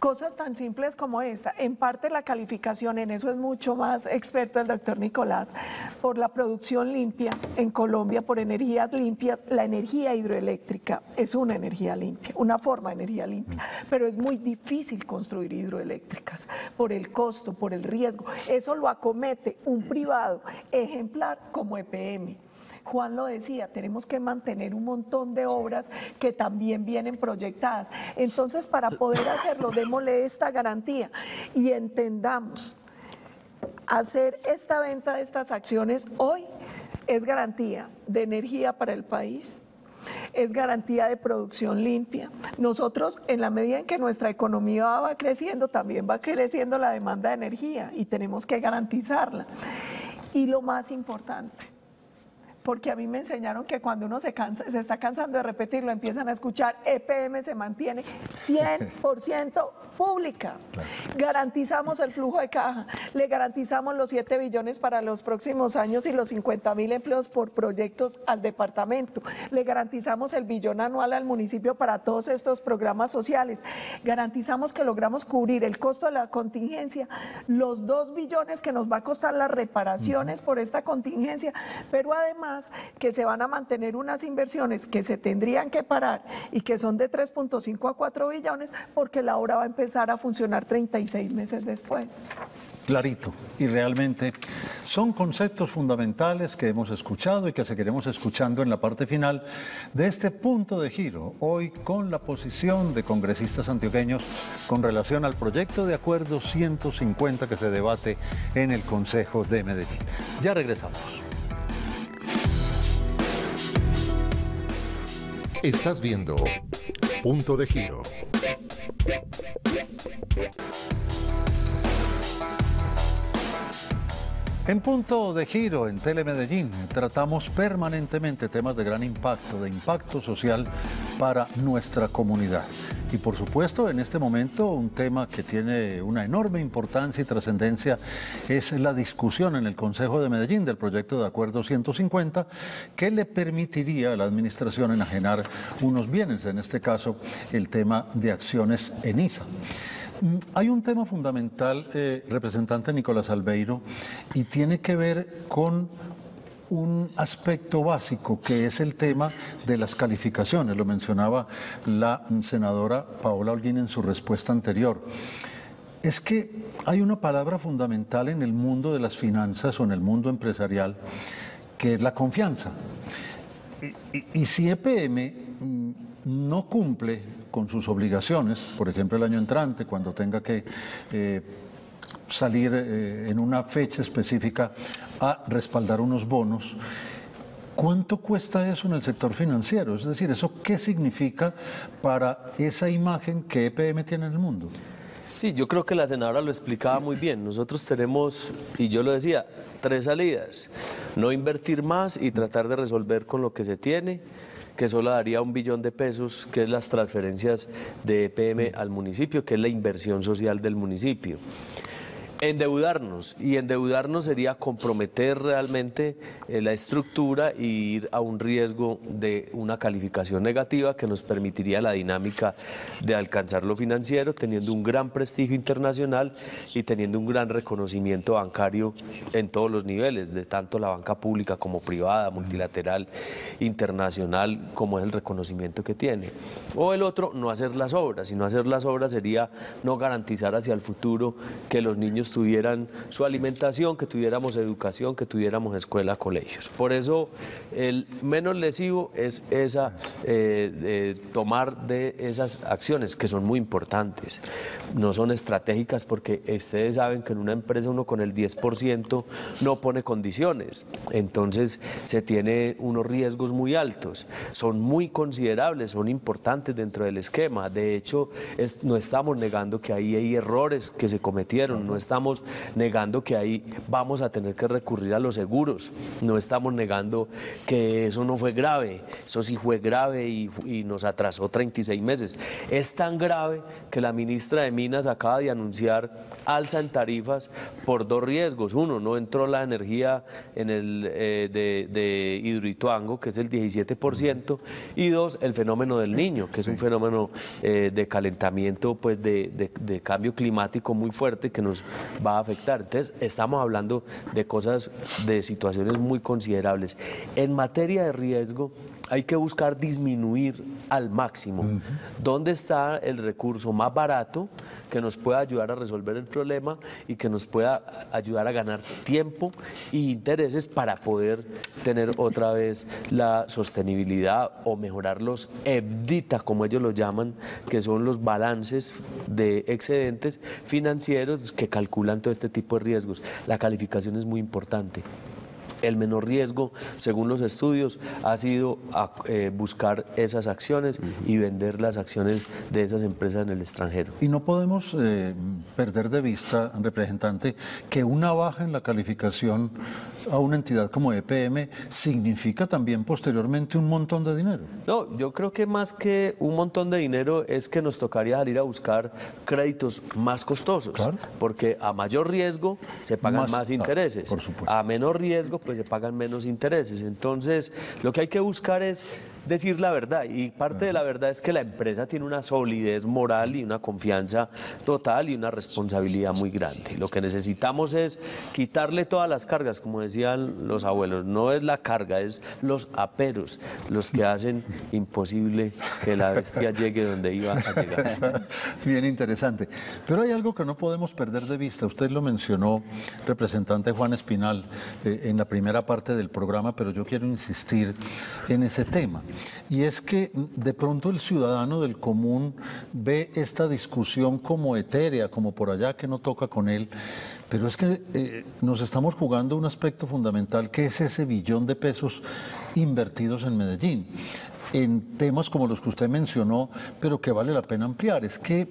Cosas tan simples como esta. En parte la calificación, en eso es mucho más experto el doctor Nicolás, por la producción limpia en Colombia, por energías limpias. La energía hidroeléctrica es una energía limpia, una forma de energía limpia, pero es muy difícil construir hidroeléctricas por el costo, por el riesgo. Eso lo acomete un privado ejemplar como E P M. Juan lo decía, tenemos que mantener un montón de obras que también vienen proyectadas. Entonces, para poder hacerlo, démosle esta garantía y entendamos, hacer esta venta de estas acciones hoy es garantía de energía para el país, es garantía de producción limpia. Nosotros, en la medida en que nuestra economía va creciendo, también va creciendo la demanda de energía y tenemos que garantizarla. Y lo más importante, porque a mí me enseñaron que cuando uno se, cansa, se está cansando de repetirlo, empiezan a escuchar, E P M se mantiene cien por ciento pública. Claro. Garantizamos el flujo de caja, le garantizamos los siete billones para los próximos años y los cincuenta mil empleos por proyectos al departamento, le garantizamos el billón anual al municipio para todos estos programas sociales, garantizamos que logramos cubrir el costo de la contingencia, los dos billones que nos va a costar las reparaciones uh-huh. por esta contingencia, pero además que se van a mantener unas inversiones que se tendrían que parar y que son de tres punto cinco a cuatro billones porque la obra va a empezar a funcionar treinta y seis meses después. Clarito, y realmente son conceptos fundamentales que hemos escuchado y que seguiremos escuchando en la parte final de este punto de giro, hoy con la posición de congresistas antioqueños con relación al proyecto de acuerdo ciento cincuenta que se debate en el Consejo de Medellín. Ya regresamos. Estás viendo Punto de Giro. En Punto de Giro, en Telemedellín, tratamos permanentemente temas de gran impacto, de impacto social para nuestra comunidad. Y por supuesto, en este momento, un tema que tiene una enorme importancia y trascendencia es la discusión en el Consejo de Medellín del proyecto de acuerdo ciento cincuenta que le permitiría a la administración enajenar unos bienes, en este caso el tema de acciones en I S A. Hay un tema fundamental, eh, representante Nicolás Albeiro, y tiene que ver con un aspecto básico que es el tema de las calificaciones. Lo mencionaba la senadora Paola Holguín en su respuesta anterior. Es que hay una palabra fundamental en el mundo de las finanzas o en el mundo empresarial que es la confianza. Y, y, y si E P M no cumple con sus obligaciones, por ejemplo el año entrante, cuando tenga que eh, salir eh, en una fecha específica a respaldar unos bonos, ¿cuánto cuesta eso en el sector financiero? Es decir, ¿eso qué significa para esa imagen que E P M tiene en el mundo? Sí, yo creo que la senadora lo explicaba muy bien. Nosotros tenemos, y yo lo decía, tres salidas. No invertir más y tratar de resolver con lo que se tiene, que solo daría un billón de pesos, que es las transferencias de E P M al municipio, que es la inversión social del municipio. Endeudarnos, y endeudarnos sería comprometer realmente eh, la estructura y ir a un riesgo de una calificación negativa que nos permitiría la dinámica de alcanzar lo financiero, teniendo un gran prestigio internacional y teniendo un gran reconocimiento bancario en todos los niveles, de tanto la banca pública como privada, multilateral, internacional, como es el reconocimiento que tiene. O el otro, no hacer las obras, y no hacer las obras sería no garantizar hacia el futuro que los niños tuvieran su alimentación, que tuviéramos educación, que tuviéramos escuela, colegios. Por eso el menos lesivo es esa eh, eh, tomar de esas acciones que son muy importantes. No son estratégicas porque ustedes saben que en una empresa uno con el diez por ciento no pone condiciones, entonces se tiene unos riesgos muy altos, son muy considerables, son importantes dentro del esquema. De hecho, es, no estamos negando que ahí hay errores que se cometieron, no estamos estamos negando que ahí vamos a tener que recurrir a los seguros, no estamos negando que eso no fue grave, eso sí fue grave y, y nos atrasó treinta y seis meses. Es tan grave que la ministra de Minas acaba de anunciar alza en tarifas por dos riesgos. Uno, no entró la energía en el eh, de, de Hidroituango, que es el diecisiete por ciento, y dos, el fenómeno del Niño, que es un fenómeno eh, de calentamiento, pues de, de, de cambio climático muy fuerte que nos va a afectar. Entonces, estamos hablando de cosas, de situaciones muy considerables. En materia de riesgo, hay que buscar disminuir al máximo. Uh-huh. ¿Dónde está el recurso más barato que nos pueda ayudar a resolver el problema y que nos pueda ayudar a ganar tiempo e intereses para poder tener otra vez la sostenibilidad o mejorar los EBITDA, como ellos lo llaman, que son los balances de excedentes financieros que calculan todo este tipo de riesgos? La calificación es muy importante. El menor riesgo, según los estudios, ha sido a, eh, buscar esas acciones y vender las acciones de esas empresas en el extranjero. Y no podemos eh, perder de vista, representante, que una baja en la calificación a una entidad como E P M significa también posteriormente un montón de dinero. No, yo creo que más que un montón de dinero es que nos tocaría salir a buscar créditos más costosos, claro, porque a mayor riesgo se pagan más, más intereses, por supuesto. A menor riesgo pues se pagan menos intereses. Entonces lo que hay que buscar es decir la verdad, y parte de la verdad es que la empresa tiene una solidez moral y una confianza total y una responsabilidad muy grande. Lo que necesitamos es quitarle todas las cargas, como decían los abuelos. No es la carga, es los aperos los que hacen imposible que la bestia llegue donde iba a llegar. Está bien interesante. Pero hay algo que no podemos perder de vista. Usted lo mencionó, representante Juan Espinal, eh, en la primera parte del programa, pero yo quiero insistir en ese tema. Y es que de pronto el ciudadano del común ve esta discusión como etérea, como por allá que no toca con él, pero es que eh, nos estamos jugando un aspecto fundamental, que es ese billón de pesos invertidos en Medellín, en temas como los que usted mencionó, pero que vale la pena ampliar. Es que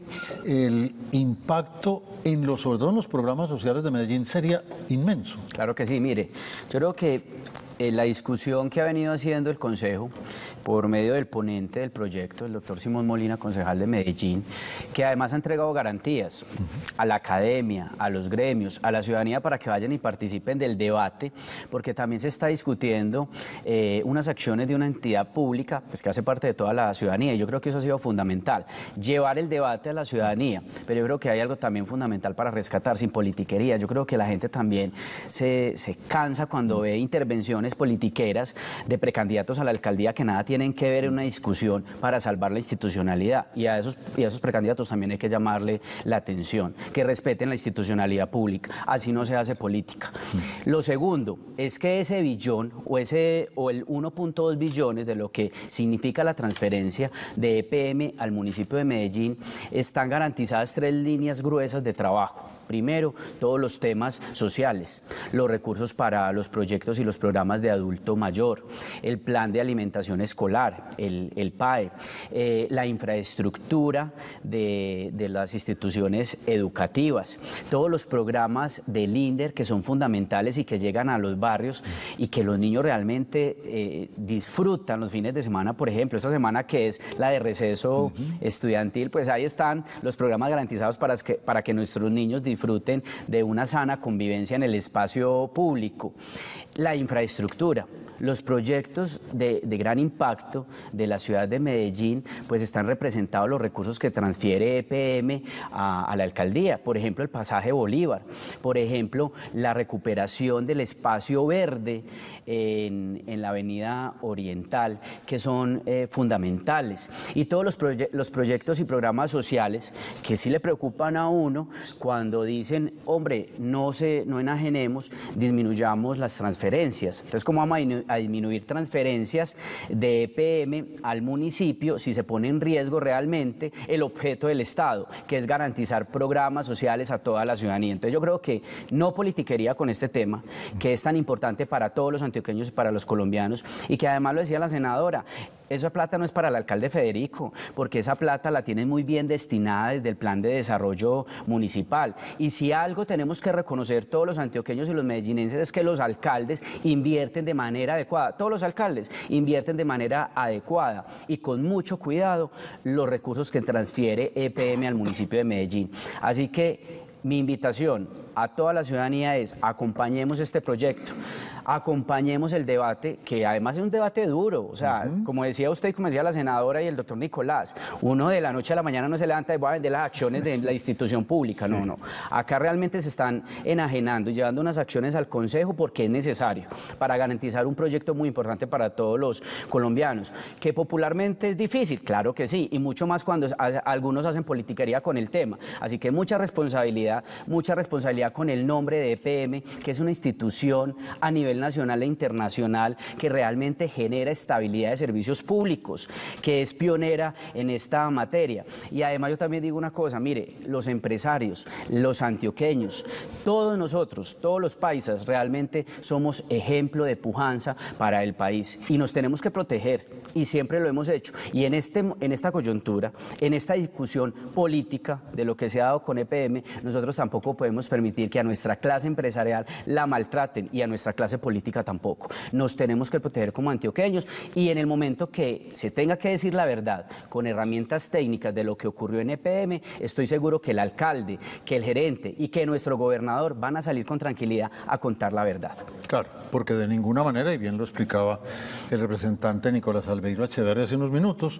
el impacto, en los, sobre todo en los programas sociales de Medellín, sería inmenso. Claro que sí, mire, yo creo que eh, la discusión que ha venido haciendo el Consejo, por medio del ponente del proyecto, el doctor Simón Molina, concejal de Medellín, que además ha entregado garantías uh-huh. a la academia, a los gremios, a la ciudadanía para que vayan y participen del debate, porque también se está discutiendo eh, unas acciones de una entidad pública, pues que hace parte de toda la ciudadanía, y yo creo que eso ha sido fundamental, llevar el debate a la ciudadanía, pero yo creo que hay algo también fundamental para rescatar, sin politiquería. Yo creo que la gente también se, se cansa cuando ve intervenciones politiqueras de precandidatos a la alcaldía que nada tienen que ver en una discusión para salvar la institucionalidad, y a esos, y a esos precandidatos también hay que llamarle la atención, que respeten la institucionalidad pública, así no se hace política. Lo segundo es que ese billón o, ese, o el uno punto dos billones de lo que significa la transferencia de E P M al municipio de Medellín, están garantizadas tres líneas gruesas de trabajo. Primero, todos los temas sociales, los recursos para los proyectos y los programas de adulto mayor, el plan de alimentación escolar, el, el P A E, eh, la infraestructura de, de las instituciones educativas, todos los programas del INDER que son fundamentales y que llegan a los barrios y que los niños realmente eh, disfrutan los fines de semana. Por ejemplo, esta semana que es la de receso uh-huh. estudiantil, pues ahí están los programas garantizados para que, para que nuestros niños disfruten de una sana convivencia en el espacio público. La infraestructura, los proyectos de, de gran impacto de la ciudad de Medellín, pues están representados los recursos que transfiere E P M a, a la alcaldía. Por ejemplo, el pasaje Bolívar, por ejemplo, la recuperación del espacio verde en, en la avenida Oriental, que son eh, fundamentales. Y todos los, proye los proyectos y programas sociales que sí le preocupan a uno cuando dicen, hombre, no, se, no enajenemos, disminuyamos las transferencias. Entonces, ¿cómo vamos a a disminuir transferencias de E P M al municipio si se pone en riesgo realmente el objeto del Estado, que es garantizar programas sociales a toda la ciudadanía? Entonces yo creo que no politiquería con este tema, que es tan importante para todos los antioqueños y para los colombianos, y que además lo decía la senadora, esa plata no es para el alcalde Federico, porque esa plata la tienen muy bien destinada desde el plan de desarrollo municipal, Y si algo tenemos que reconocer todos los antioqueños y los medellinenses es que los alcaldes invierten de manera adecuada, todos los alcaldes invierten de manera adecuada y con mucho cuidado los recursos que transfiere E P M al municipio de Medellín. Así que mi invitación a toda la ciudadanía es: acompañemos este proyecto, acompañemos el debate, que además es un debate duro, o sea, uh-huh. como decía usted y como decía la senadora y el doctor Nicolás, uno de la noche a la mañana no se levanta y va a vender las acciones de la institución pública, sí. no, no. Acá realmente se están enajenando y llevando unas acciones al Consejo porque es necesario para garantizar un proyecto muy importante para todos los colombianos, que popularmente es difícil, claro que sí, y mucho más cuando algunos hacen politiquería con el tema, así que mucha responsabilidad mucha responsabilidad con el nombre de E P M, que es una institución a nivel nacional e internacional que realmente genera estabilidad de servicios públicos, que es pionera en esta materia. Y además yo también digo una cosa, mire, los empresarios, los antioqueños, todos nosotros, todos los paisas, realmente somos ejemplo de pujanza para el país y nos tenemos que proteger y siempre lo hemos hecho. Y en, este, en esta coyuntura, en esta discusión política de lo que se ha dado con E P M, nosotros tampoco podemos permitir que a nuestra clase empresarial la maltraten y a nuestra clase política tampoco. Nos tenemos que proteger como antioqueños y en el momento que se tenga que decir la verdad con herramientas técnicas de lo que ocurrió en E P M, estoy seguro que el alcalde, que el gerente y que nuestro gobernador van a salir con tranquilidad a contar la verdad. Claro, porque de ninguna manera, y bien lo explicaba el representante Nicolás Albeiro Echeverri hace unos minutos,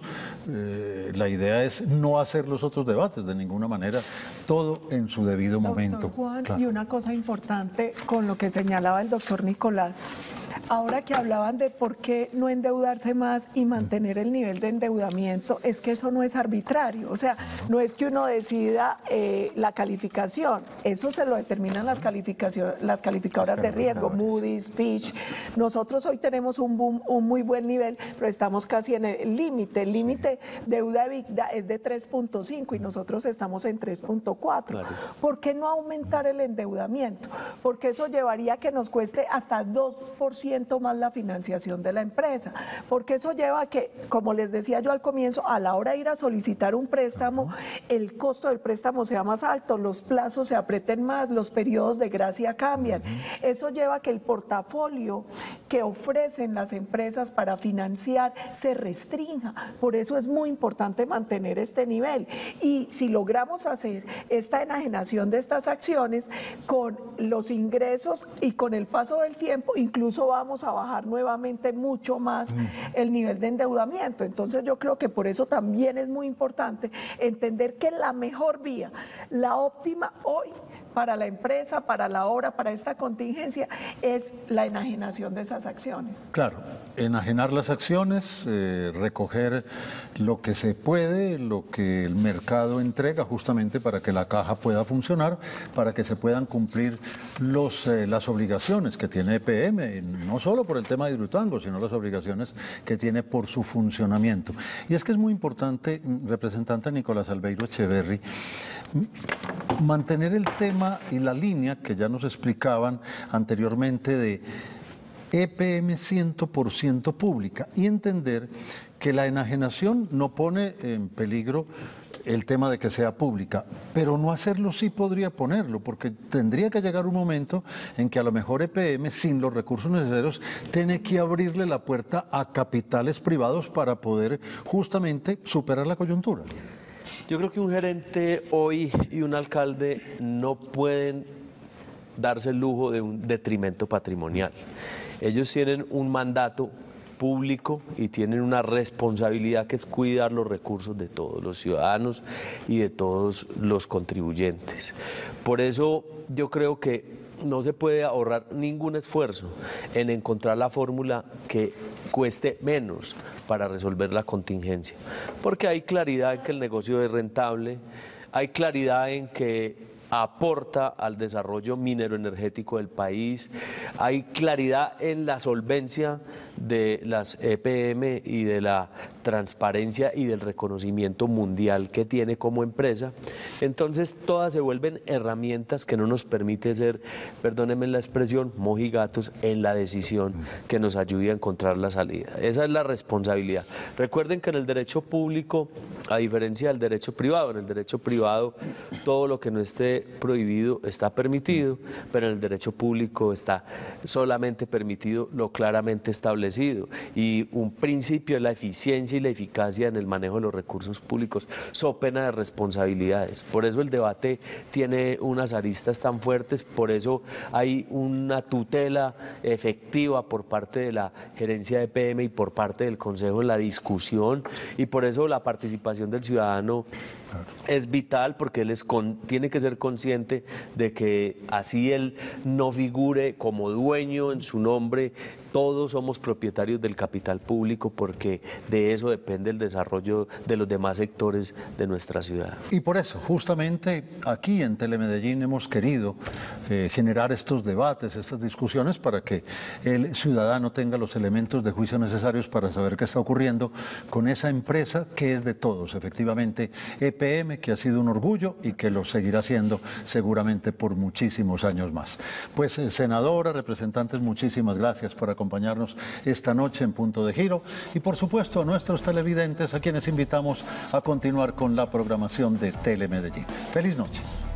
eh, la idea es no hacer los otros debates de ninguna manera, todo en su debido momento. Doctor Juan, claro. Y una cosa importante con lo que señalaba el doctor Nicolás, ahora que hablaban de por qué no endeudarse más y mantener el nivel de endeudamiento, es que eso no es arbitrario, o sea, no es que uno decida eh, la calificación, eso se lo determinan las, calificaciones, las calificadoras de riesgo, Moody's, Fitch. Nosotros hoy tenemos un, boom, un muy buen nivel, pero estamos casi en el límite, el límite sí. deuda EBITDA es de tres punto cinco y nosotros estamos en tres punto cuatro. Claro. ¿Por qué no aumentar el endeudamiento? Porque eso llevaría a que nos cueste hasta dos por ciento más la financiación de la empresa, porque eso lleva a que, como les decía yo al comienzo, a la hora de ir a solicitar un préstamo, el costo del préstamo sea más alto, los plazos se aprieten más, los periodos de gracia cambian. Eso lleva a que el portafolio que ofrecen las empresas para financiar se restrinja. Por eso es muy importante mantener este nivel. Y si logramos hacer esta enajenación de estas acciones, con los ingresos y con el paso del tiempo, incluso vamos a bajar nuevamente mucho más mm. el nivel de endeudamiento. Entonces yo creo que por eso también es muy importante entender que la mejor vía, la óptima hoy para la empresa, para la obra, para esta contingencia, es la enajenación de esas acciones. Claro, enajenar las acciones, eh, recoger lo que se puede, lo que el mercado entrega, justamente para que la caja pueda funcionar, para que se puedan cumplir los, eh, las obligaciones que tiene E P M, no solo por el tema de Hidroituango, sino las obligaciones que tiene por su funcionamiento. Y es que es muy importante, representante Nicolás Albeiro Echeverri, mantener el tema y la línea que ya nos explicaban anteriormente de E P M cien por ciento pública y entender que la enajenación no pone en peligro el tema de que sea pública, pero no hacerlo sí podría ponerlo, porque tendría que llegar un momento en que a lo mejor E P M, sin los recursos necesarios, tiene que abrirle la puerta a capitales privados para poder justamente superar la coyuntura. Yo creo que un gerente hoy y un alcalde no pueden darse el lujo de un detrimento patrimonial. Ellos tienen un mandato público y tienen una responsabilidad que es cuidar los recursos de todos los ciudadanos y de todos los contribuyentes. Por eso yo creo que no se puede ahorrar ningún esfuerzo en encontrar la fórmula que cueste menos para resolver la contingencia, porque hay claridad en que el negocio es rentable, hay claridad en que aporta al desarrollo minero energético del país, hay claridad en la solvencia de las E P M y de la transparencia y del reconocimiento mundial que tiene como empresa. Entonces todas se vuelven herramientas que no nos permite ser, perdónenme la expresión, mojigatos en la decisión que nos ayude a encontrar la salida. Esa es la responsabilidad. Recuerden que en el derecho público, a diferencia del derecho privado, en el derecho privado todo lo que no esté prohibido está permitido, pero en el derecho público está solamente permitido lo claramente establecido. Y un principio es la eficiencia y la eficacia en el manejo de los recursos públicos, so pena de responsabilidades. Por eso el debate tiene unas aristas tan fuertes, por eso hay una tutela efectiva por parte de la gerencia de E P M y por parte del Consejo en la discusión, y por eso la participación del ciudadano es vital, porque él es con, tiene que ser consciente de que así él no figure como dueño en su nombre, todos somos propietarios del capital público, porque de eso depende el desarrollo de los demás sectores de nuestra ciudad. Y por eso, justamente aquí en Telemedellín hemos querido eh, generar estos debates, estas discusiones, para que el ciudadano tenga los elementos de juicio necesarios para saber qué está ocurriendo con esa empresa que es de todos, efectivamente, E P M, que ha sido un orgullo y que lo seguirá siendo seguramente por muchísimos años más. Pues, eh, senadora, representantes, muchísimas gracias por acompañarnos esta noche en Punto de Giro, y por supuesto a nuestros televidentes, a quienes invitamos a continuar con la programación de Telemedellín. Feliz noche.